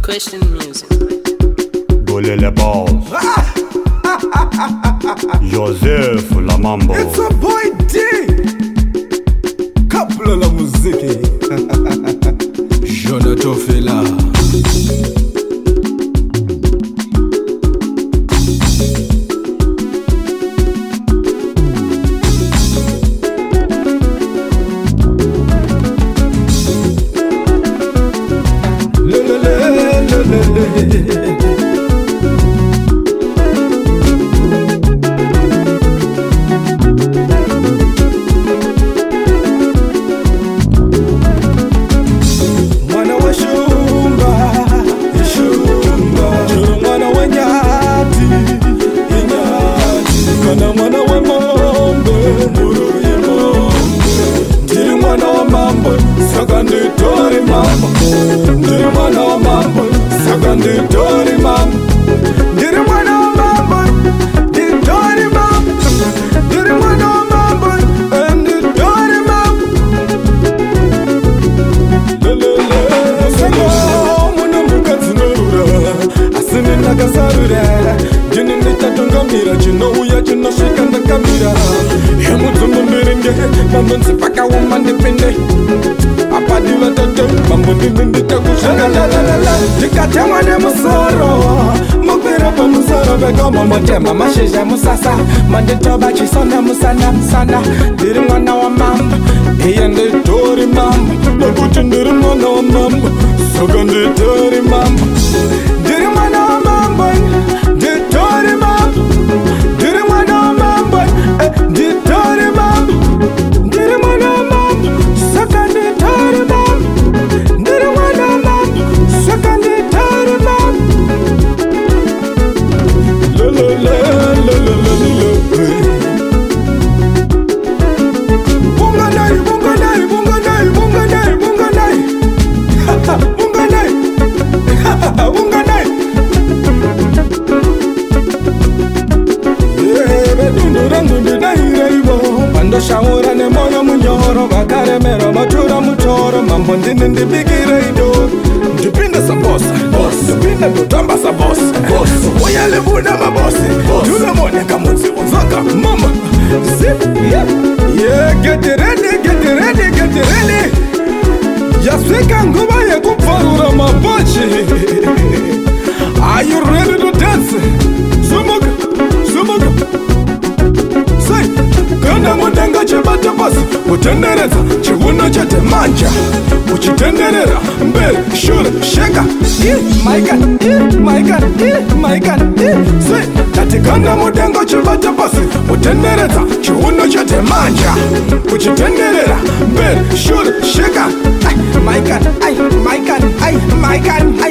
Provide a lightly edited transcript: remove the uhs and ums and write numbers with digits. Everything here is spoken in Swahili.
Question music. Golele balls. Joseph la Mambo. It's a boy D. Couple la muziki. Jonathan Fela. Mwana wa shumba, juru mwana wa nyati, kana mwana wa mambo, ndiri mwana wa mambo, saka nditori mambo, ndiri mwana wa mambo, saka nditori mambo, ndiri mwana wa mambo, nditori mambo, ndiri mwana wa mambo, nditori mambo. Ndakasaurira chinouya chinosvika ndakamira hemudzumbu mbiringe mambo nzipaka uma ndipinde apadiva tate mambo ndini nditakushakalala ndikatemwa nemusoro mukwira pamusoro vekoma motema mashizha musasa manditoba chisona musana musana ndiri mwana wa mambo iye nditori mambo nekuti ndiri mwana wa mambo saka nditori mambo ndiri mwana wa mambo nditori mambo ndiri mwana wa mambo nditori mambo ndiri mwana wa mambo saka nditori mambo ndiri mwana wa mambo saka nditori mambo bunganai bunganai bunganai bunganai bunganai bunganai bunganai bedundurangu ndidaireivo vandoshaura nemoyo munyoro vakaremera matura mutoro mambo ndini ndibikireido ndipinde sabosa ndipinde ndotamba sabosa wayalebuda mabosi tulemoneka mudzi unzaka mama get ready get ready get ready yasvika nguva yekupfarura mabochi. Are you ready to dance? Sumuka, sumuka. Say, kana mudenga chibata pasi kutendereza chivuno chete manja uchitenderera mbele shule sheka my God, my God, my God. Say, kati kana mudenga chibata pasi kutendereza chivuno chete manja uchitenderera mbele shule sheka my God, my God, my God.